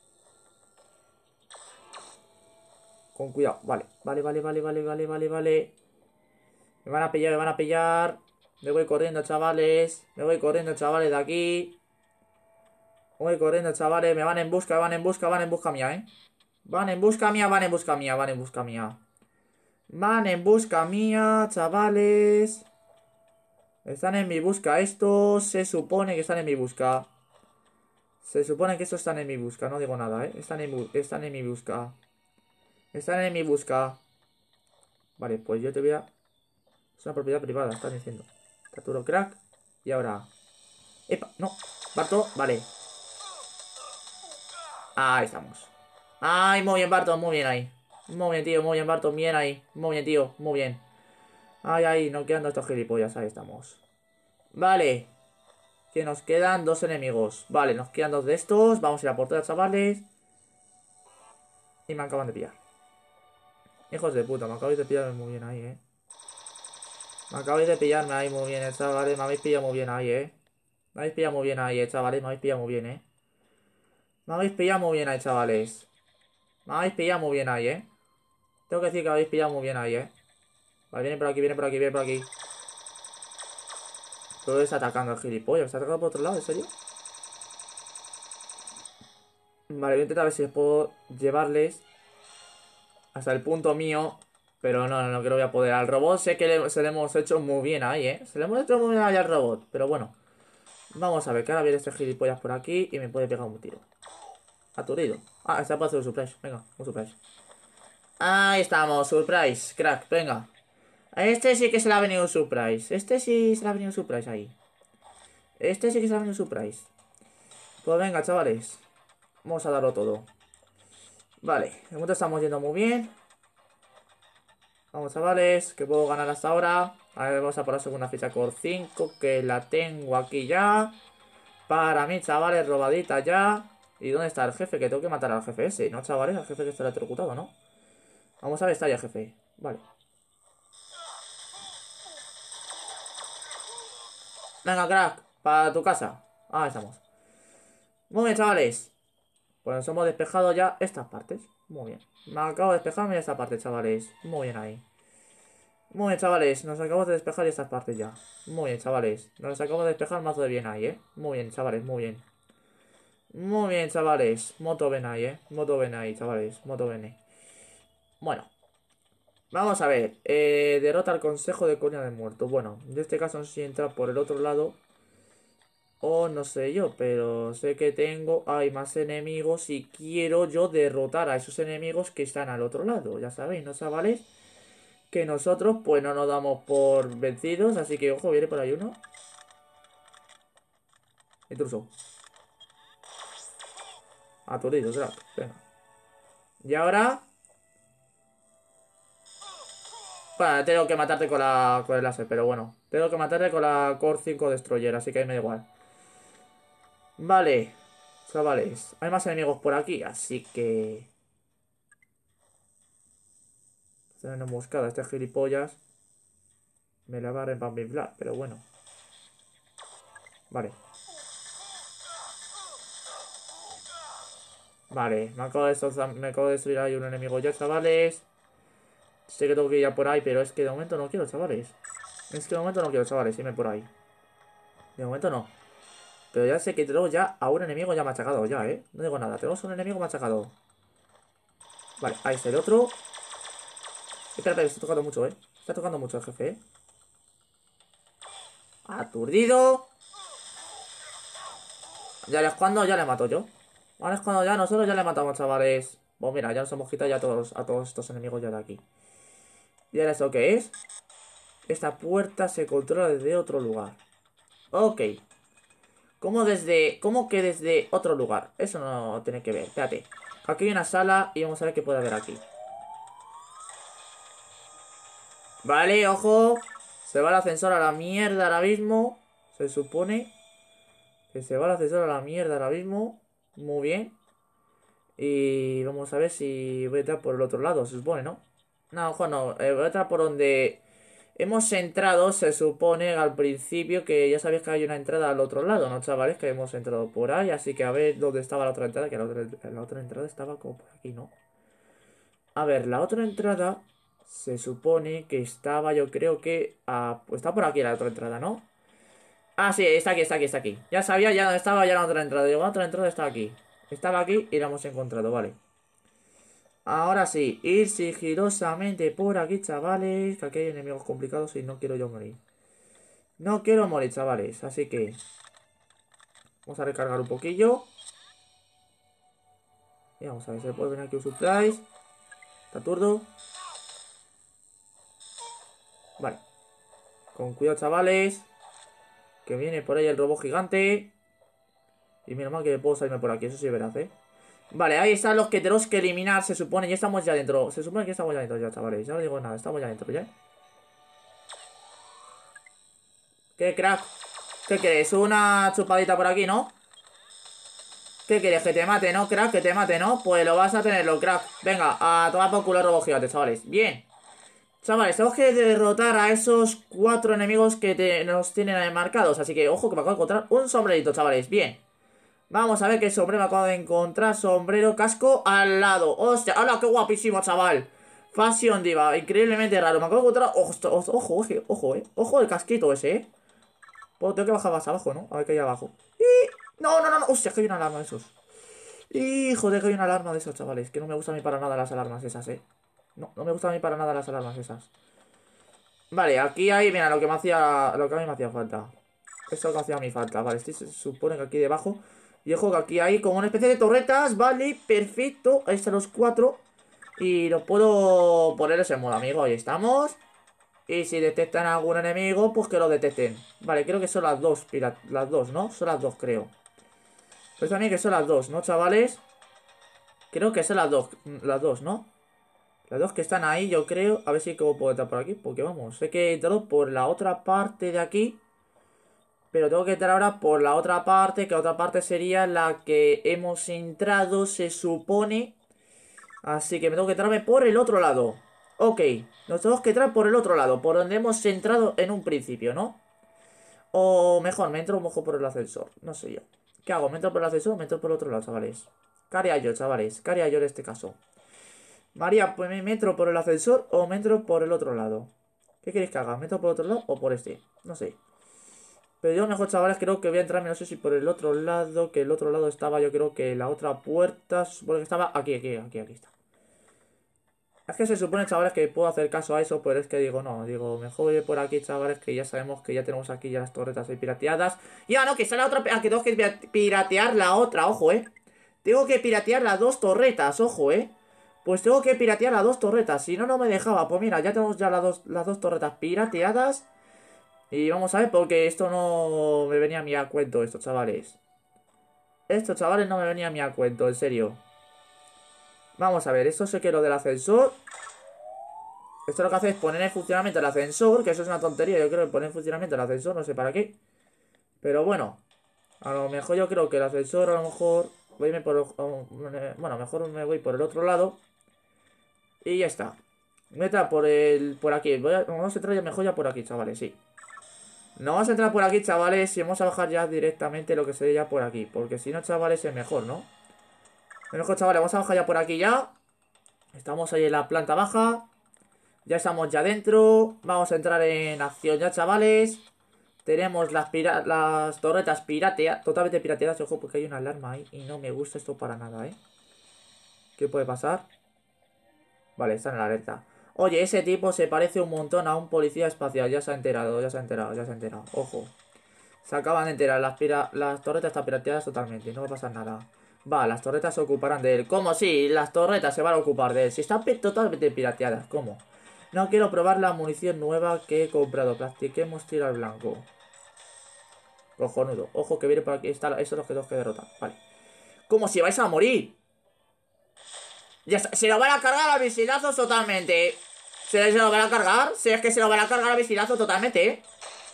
Con cuidado, vale. Vale, vale, vale, vale, vale, vale, vale. Me van a pillar, me van a pillar. Me voy corriendo, chavales. Me voy corriendo, chavales, de aquí. Me voy corriendo, chavales. Me van en busca, van en busca, van en busca mía, ¿eh? Van en busca mía, van en busca mía, van en busca mía. Van en busca mía, chavales. Están en mi busca. Estos se supone que están en mi busca. Se supone que estos están en mi busca. No digo nada, ¿eh? Están en, bu- están en mi busca. Están en mi busca. Vale, pues yo te voy a... Es una propiedad privada, están diciendo. Capturo crack. Y ahora... ¡Epa! No. Barto, vale. Ahí estamos. Ay, muy bien, Barto, muy bien ahí. Muy bien, tío, muy bien, Barto, bien ahí. Muy bien, tío, muy bien. Ay, ay, no quedando estos gilipollas, ahí estamos. Vale. Que nos quedan dos enemigos. Vale, nos quedan dos de estos. Vamos a ir a por todas, chavales. Y me acaban de pillar. Hijos de puta, me acabáis de pillarme muy bien ahí, eh. Me acabáis de pillarme ahí muy bien, eh, chavales. Me habéis pillado muy bien ahí, eh. Me habéis pillado muy bien ahí, eh, chavales. Me habéis pillado muy bien, eh. Me habéis pillado muy bien ahí, chavales. Me habéis pillado muy bien ahí, eh. Tengo que decir que me habéis pillado muy bien ahí, eh. Vale, viene por aquí, viene por aquí, viene por aquí. Todo está atacando al gilipollas. ¿Está atacando por otro lado? ¿En serio? Vale, voy a intentar ver si puedo llevarles hasta el punto mío. Pero no, no, no creo que voy a poder. Al robot sé que le- se le hemos hecho muy bien ahí, ¿eh? Se le hemos hecho muy bien ahí al robot. Pero bueno. Vamos a ver, que ahora viene este gilipollas por aquí y me puede pegar un tiro. Aturdido. Ah, está para hacer un surprise. Venga, un surprise. Ahí estamos, surprise, crack, venga. A este sí que se le ha venido un surprise. Este sí se le ha venido un surprise ahí. Este sí que se le ha venido un surprise. Pues venga, chavales. Vamos a darlo todo. Vale, de momento estamos yendo muy bien. Vamos, chavales, que puedo ganar hasta ahora. A ver, vamos a por la segunda ficha core cinco, que la tengo aquí ya. Para mí, chavales, robadita ya. ¿Y dónde está el jefe? Que tengo que matar al jefe ese, ¿no, chavales? Al jefe que está electrocutado, ¿no? Vamos a ver, está ya el jefe. Vale. Venga, crack, para tu casa. Ah, estamos. Muy bien, chavales. Pues nos hemos despejado ya estas partes. Muy bien. Me acabo de despejarme esta parte, chavales. Muy bien ahí. Muy bien, chavales. Nos acabamos de despejar estas partes ya. Muy bien, chavales. Nos acabamos de despejar mazo de bien ahí, ¿eh? Muy bien, chavales, muy bien. Muy bien, chavales. Moto ven ahí, ¿eh? Moto ven ahí, chavales. Moto ven. Bueno. Vamos a ver. Eh, derrota al consejo de coña de muerto. Bueno, en este caso no sé si entra por el otro lado. O no sé yo, pero sé que tengo, hay más enemigos y quiero yo derrotar a esos enemigos que están al otro lado. Ya sabéis, ¿no, chavales? Que nosotros pues no nos damos por vencidos, así que ojo, viene por ahí uno. Intruso. Aturdido, crack. Venga. Y ahora... Bueno, tengo que matarte con la con el láser, pero bueno. Tengo que matarte con la Core cinco Destroyer, así que ahí me da igual. Vale, chavales. Hay más enemigos por aquí, así que... Estoy en emboscada, este gilipollas. Me la va a repampinflar, pero bueno. Vale. Vale, me acabo de destrozar, me acabo de destruir ahí un enemigo ya, chavales. Sé que tengo que ir a por ahí, pero es que de momento no quiero, chavales. Es que de momento no quiero, chavales, irme por ahí. De momento no. Pero ya sé que tengo ya a un enemigo ya machacado, ya, ¿eh? No digo nada, tenemos un enemigo machacado. Vale, ahí está el otro. Espera, espera, está tocando mucho, ¿eh? Está tocando mucho el jefe, ¿eh? Aturdido. Ya es cuando ya le mato yo. Ahora es cuando ya nosotros ya le matamos, chavales. Pues mira, ya nos hemos quitado ya a todos, a todos estos enemigos ya de aquí. ¿Y ahora esto qué es? Esta puerta se controla desde otro lugar. Ok. ¿Cómo desde... ¿Cómo que desde otro lugar? Eso no tiene que ver. Espérate. Aquí hay una sala y vamos a ver qué puede haber aquí. Vale, ojo. Se va el ascensor a la mierda ahora mismo. Se supone que se va el ascensor a la mierda ahora mismo. Muy bien. Y vamos a ver si voy a entrar por el otro lado, se supone, ¿no? No, ojo, no. Eh, voy a entrar por donde hemos entrado, se supone al principio que ya sabéis que hay una entrada al otro lado, ¿no, chavales? Que hemos entrado por ahí, así que a ver dónde estaba la otra entrada, que la otra, la otra entrada estaba como por aquí, ¿no? A ver, la otra entrada se supone que estaba, yo creo que... ah, pues está por aquí la otra entrada, ¿no? Ah, sí, está aquí, está aquí, está aquí. Ya sabía ya dónde estaba ya la otra entrada. Digo, la otra entrada está aquí. Estaba aquí y la hemos encontrado, vale. Ahora sí, ir sigilosamente por aquí, chavales. Que aquí hay enemigos complicados y no quiero yo morir. No quiero morir, chavales. Así que vamos a recargar un poquillo. Y vamos a ver si puede venir aquí un surprise. Está turdo. Vale. Con cuidado, chavales. Que viene por ahí el robot gigante. Y menos mal que puedo salirme por aquí. Eso sí es verdad, ¿eh? Vale, ahí están los que tenemos que eliminar. Se supone, ya estamos ya dentro. Se supone que estamos ya dentro ya, chavales. Ya no digo nada, estamos ya dentro, ¿ya? ¿Qué, crack? ¿Qué quieres? ¿Una chupadita por aquí, no? ¿Qué quieres? Que te mate, ¿no, crack? Que te mate, ¿no? Pues lo vas a tenerlo, crack. Venga, a tomar por culo el robot gigante, chavales. Bien. Chavales, tenemos que derrotar a esos cuatro enemigos que te- nos tienen ahí marcados. Así que, ojo, que me acabo de encontrar un sombrerito, chavales. Bien. Vamos a ver qué sombrero me acabo de encontrar. Sombrero, casco al lado. ¡Hostia! ¡Hala, qué guapísimo, chaval! Fashion Diva. Increíblemente raro. Me acabo de encontrar... Ojo, ojo, ojo, ojo, ojo, eh. Ojo el casquito ese, eh. Pues tengo que bajar más abajo, ¿no? A ver qué hay abajo. ¡Y! No, no, no, no. Hostia, que hay una alarma de esos. Y joder, que hay una alarma de esos, chavales. Que no me gustan a mí para nada las alarmas esas, eh. No, no me gustan a mí para nada las alarmas esas. Vale, aquí hay, mira, lo que me hacía. Lo que a mí me hacía falta. Eso que hacía a mí falta. Vale, este se supone que aquí debajo. Y ojo que aquí hay como una especie de torretas. Vale, perfecto. Ahí están los cuatro. Y los puedo ponerles en modo amigo. Ahí estamos. Y si detectan a algún enemigo, pues que lo detecten. Vale, creo que son las dos, pirat las dos, ¿no? Son las dos, creo. Pues también que son las dos, ¿no, chavales? Creo que son las dos, las dos, ¿no? Las dos que están ahí, yo creo. A ver si cómo puedo entrar por aquí. Porque vamos, sé que he entrado por la otra parte de aquí. Pero tengo que entrar ahora por la otra parte. Que la otra parte sería la que hemos entrado, se supone. Así que me tengo que entrarme por el otro lado. Ok, nos tenemos que entrar por el otro lado. Por donde hemos entrado en un principio, ¿no? O mejor, me entro mejor por el ascensor. No sé yo. ¿Qué hago? ¿Me entro por el ascensor o me entro por el otro lado, chavales? ¿Qué haría yo, chavales? ¿Qué haría yo en este caso? María, pues me entro por el ascensor o me entro por el otro lado. ¿Qué queréis que haga? ¿Me entro por otro lado o por este? No sé. Pero yo mejor, chavales, creo que voy a entrarme, no sé si por el otro lado, que el otro lado estaba, yo creo que la otra puerta, porque estaba aquí, aquí, aquí, aquí está. Es que se supone, chavales, que puedo hacer caso a eso, pero es que digo, no, digo, mejor voy por aquí, chavales, que ya sabemos que ya tenemos aquí ya las torretas ahí pirateadas. Ya, no, que está la otra, ah, que tengo que piratear la otra, ojo, eh. Tengo que piratear las dos torretas, ojo, eh. Pues tengo que piratear las dos torretas, si no, no me dejaba. Pues mira, ya tenemos ya las dos, las dos torretas pirateadas. Y vamos a ver, porque esto no me venía a mí a cuento, esto, chavales. Esto, chavales, no me venía a mí a cuento, en serio. Vamos a ver, esto sé que lo del ascensor. Esto lo que hace es poner en funcionamiento el ascensor, que eso es una tontería, yo creo que poner en funcionamiento el ascensor, no sé para qué. Pero bueno, a lo mejor yo creo que el ascensor, a lo mejor, voy a irme por, bueno, mejor me voy por el otro lado. Y ya está. Me entra por el, por aquí, voy a, vamos a entrar ya mejor ya por aquí, chavales, sí. No vamos a entrar por aquí, chavales, y vamos a bajar ya directamente lo que sería ya por aquí. Porque si no, chavales, es mejor, ¿no? Es mejor, chavales, vamos a bajar ya por aquí ya. Estamos ahí en la planta baja. Ya estamos ya dentro. Vamos a entrar en acción ya, chavales. Tenemos las, pira las torretas pirateadas. Totalmente pirateadas. Ojo, porque hay una alarma ahí. Y no me gusta esto para nada, ¿eh? ¿Qué puede pasar? Vale, está en la alerta. Oye, ese tipo se parece un montón a un policía espacial. Ya se ha enterado, ya se ha enterado, ya se ha enterado. Ojo. Se acaban de enterar. Las, pira las torretas están pirateadas totalmente. No va a pasar nada. Va, las torretas se ocuparán de él. ¿Cómo sí? Las torretas se van a ocupar de él. Si están totalmente pirateadas. ¿Cómo? No quiero probar la munición nueva que he comprado. Practiquemos tiro al blanco. Cojonudo. Ojo que viene por aquí. Está, eso es lo que tengo que derrotar. Vale. ¿Cómo si vais a morir? Ya está. Se lo van a cargar a misilazos totalmente. ¿Se, se lo van a cargar? Si es que se lo van a cargar a misilazos totalmente, ¿eh?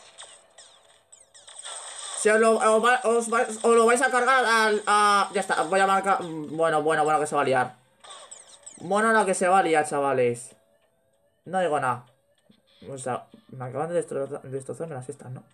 Se os lo, os, os, os lo vais a cargar al... A... Ya está. Voy a marcar... Bueno, bueno, bueno que se va a liar. Bueno, lo que se va a liar, chavales. No digo nada. O sea, me acaban de destrozar, destrozarme las estas, ¿no?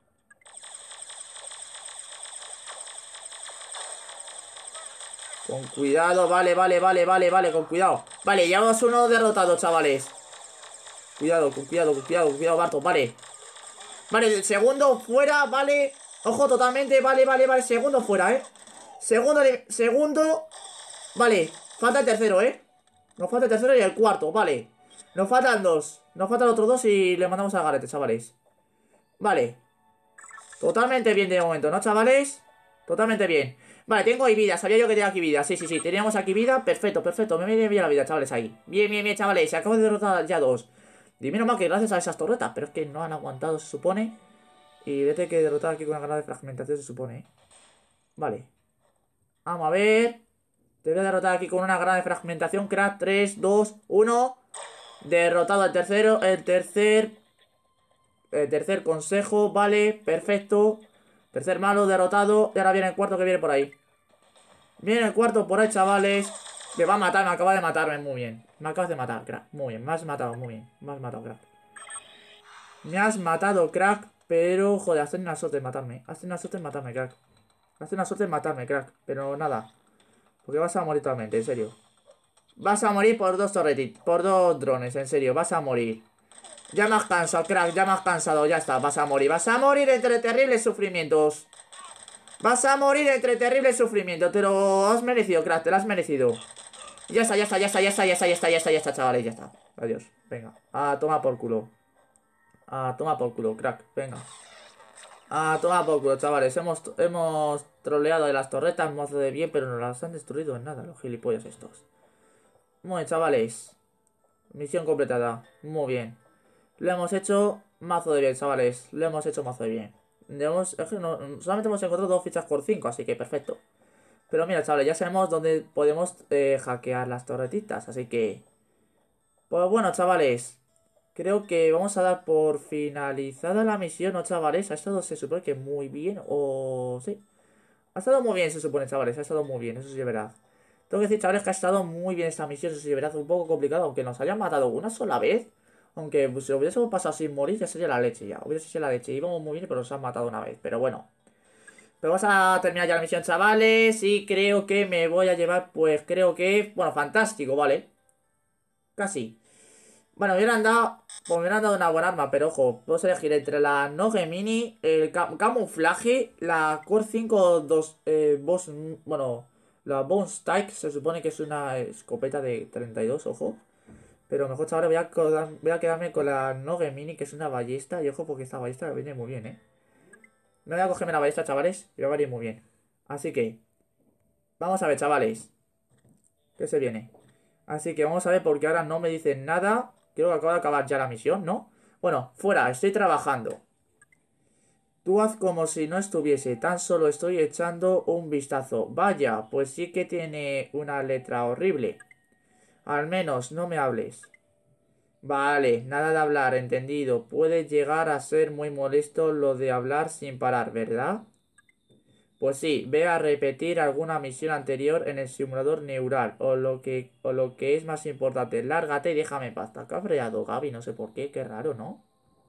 Con cuidado, vale, vale, vale, vale, vale, con cuidado. Vale, llevamos uno derrotado, chavales. Cuidado, con cuidado, con cuidado, con cuidado, Barto, vale. Vale, el segundo fuera, vale. Ojo, totalmente, vale, vale, vale. Segundo fuera, ¿eh? Segundo, segundo. Vale, falta el tercero, ¿eh? Nos falta el tercero y el cuarto, vale. Nos faltan dos. Nos faltan otros dos y le mandamos al garete, chavales. Vale. Totalmente bien de momento, ¿no, chavales? Totalmente bien. Vale, tengo ahí vida, sabía yo que tenía aquí vida. Sí, sí, sí, teníamos aquí vida, perfecto, perfecto. Me viene bien la vida, chavales, ahí. Bien, bien, bien, chavales, se acabo de derrotar ya dos. Y menos mal que gracias a esas torretas, pero es que no han aguantado, se supone. Y vete que derrotar aquí con una granada de fragmentación, se supone, ¿eh? Vale. Vamos a ver. Te voy a derrotar aquí con una granada de fragmentación, crack. tres, dos, uno. Derrotado el tercero, el tercer... El tercer consejo, vale, perfecto. Tercer malo, derrotado. Y ahora viene el cuarto que viene por ahí. Viene el cuarto por ahí, chavales. Me va a matar, me acaba de matarme, muy bien. Me acabas de matar, crack, muy bien. Me has matado, muy bien. Me has matado, crack. Me has matado, crack. Pero, joder, has tenido una suerte de matarme. Has tenido una suerte de matarme, crack. Has tenido una suerte de matarme, crack. Pero nada. Porque vas a morir totalmente, en serio. Vas a morir por dos torretis. Por dos drones, en serio. Vas a morir. Ya me has cansado, crack, ya me has cansado, ya está, vas a morir, vas a morir entre terribles sufrimientos. Vas a morir entre terrible sufrimiento. Te lo has merecido, crack, te lo has merecido. Ya está, ya está, ya está, ya está, ya está, ya está, ya está, ya está, chavales, ya está. Adiós, venga. A tomar por culo. A tomar por culo, crack, venga. A tomar por culo, chavales. Hemos, hemos troleado de las torretas, mazo de bien, pero no las han destruido en nada, los gilipollas estos. Muy bien, chavales. Misión completada. Muy bien. Lo hemos hecho mazo de bien, chavales. Lo hemos hecho mazo de bien. Hemos, es que no, solamente hemos encontrado dos fichas por cinco, así que perfecto. Pero mira, chavales, ya sabemos dónde podemos eh, hackear las torretitas, así que... Pues bueno, chavales, creo que vamos a dar por finalizada la misión, ¿no, chavales? Ha estado, se supone que muy bien, o... sí. Ha estado muy bien, se supone, chavales, ha estado muy bien, eso sí es verdad. Tengo que decir, chavales, que ha estado muy bien esta misión, eso sí es verdad, un poco complicado, aunque nos hayan matado una sola vez. Aunque pues, si lo hubiésemos pasado sin morir, ya sería la leche ya. Hubiese sido la leche, íbamos muy bien, pero nos han matado una vez, pero bueno. Pero vamos a terminar ya la misión, chavales. Y creo que me voy a llevar, pues creo que... Bueno, fantástico, ¿vale? Casi. Bueno, me hubieran dado... Pues me hubieran dado una buena arma, pero ojo. Puedo elegir entre la Noge Mini, el cam camuflaje, la Core cinco dos... Eh, boss... Bueno, la Bone Strike se supone que es una escopeta de treinta y dos, ojo. Pero mejor, chavales, voy a, voy a quedarme con la Noge Mini, que es una ballesta. Y ojo, porque esta ballesta viene muy bien, ¿eh? Me voy a cogerme la ballesta, chavales, y va a ir muy bien. Así que, vamos a ver, chavales, ¿qué se viene? Así que vamos a ver, porque ahora no me dicen nada. Creo que acaba de acabar ya la misión, ¿no? Bueno, fuera, estoy trabajando. Tú haz como si no estuviese, tan solo estoy echando un vistazo. Vaya, pues sí que tiene una letra horrible. Al menos no me hables. Vale, nada de hablar, entendido. Puede llegar a ser muy molesto lo de hablar sin parar, ¿verdad? Pues sí, ve a repetir alguna misión anterior en el simulador neural. O lo que, o lo que es más importante, lárgate y déjame en paz. Está cabreado, Gaby, no sé por qué, qué raro, ¿no?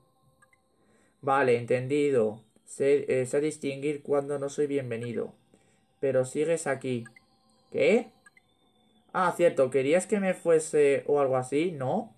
Vale, entendido. Sé, eh, sé distinguir cuando no soy bienvenido. Pero sigues aquí. ¿Qué? Ah, cierto, ¿querías que me fuese o algo así? ¿No?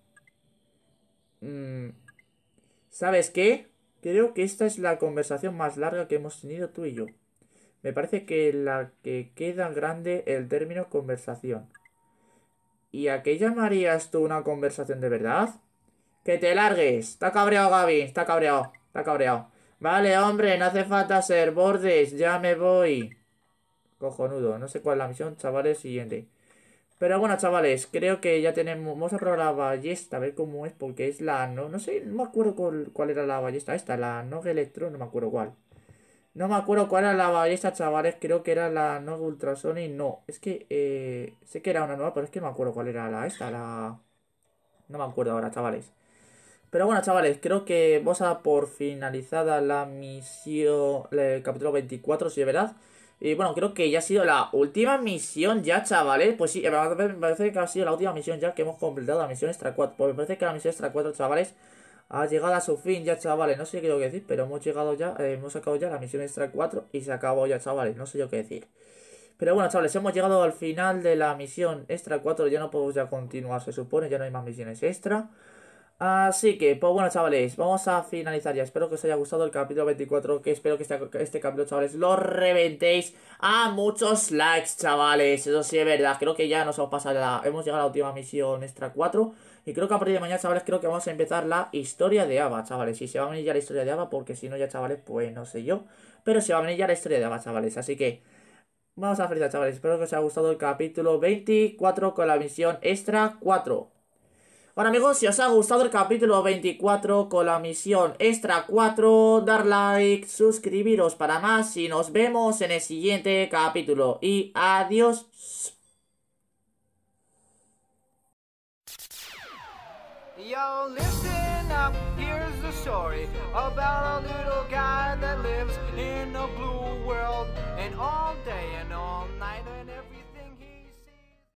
Mm, ¿sabes qué? Creo que esta es la conversación más larga que hemos tenido tú y yo. Me parece que la que queda grande el término conversación. ¿Y a qué llamarías tú una conversación de verdad? ¡Que te largues! Está cabreado, Gaby. Está cabreado. Está cabreado. Vale, hombre, no hace falta ser bordes. Ya me voy. Cojonudo. No sé cuál es la misión, chavales. Siguiente. Pero bueno, chavales, creo que ya tenemos... Vamos a probar la ballesta, a ver cómo es, porque es la... No, no sé, no me acuerdo cuál, cuál era la ballesta esta. La Nogue Electro, no me acuerdo cuál. No me acuerdo cuál era la ballesta, chavales. Creo que era la Nogue Ultrasonic. No, es que... Eh, sé que era una nueva, pero es que no me acuerdo cuál era la esta, la... No me acuerdo ahora, chavales. Pero bueno, chavales, creo que vamos a dar por finalizada la misión, el capítulo veinticuatro, si es verdad. Y bueno, creo que ya ha sido la última misión ya, chavales. Pues sí, me parece que ha sido la última misión ya que hemos completado, la misión extra cuatro. Pues me parece que la misión extra cuatro, chavales, ha llegado a su fin ya, chavales. No sé qué tengo que decir, pero hemos llegado ya, eh, hemos sacado ya la misión extra cuatro y se acabó ya, chavales. No sé yo qué decir. Pero bueno, chavales, hemos llegado al final de la misión extra cuatro. Ya no podemos ya continuar, se supone. Ya no hay más misiones extra. Así que, pues bueno, chavales, vamos a finalizar ya. Espero que os haya gustado el capítulo veinticuatro. Que espero que este, este capítulo, chavales, lo reventéis a muchos likes, chavales. Eso sí es verdad. Creo que ya nos hemos pasado la... Hemos llegado a la última misión extra cuatro. Y creo que a partir de mañana, chavales, creo que vamos a empezar la historia de Ava, chavales. Y se va a venir ya la historia de Ava, porque si no ya, chavales, pues no sé yo. Pero se va a venir ya la historia de Ava, chavales. Así que... Vamos a finalizar, chavales. Espero que os haya gustado el capítulo veinticuatro con la misión extra cuatro. Bueno, amigos, si os ha gustado el capítulo veinticuatro con la misión extra cuatro, dar like, suscribiros para más y nos vemos en el siguiente capítulo. Y adiós. Yo, listen up, here's the story about a little guy that lives in a blue world, and all day and all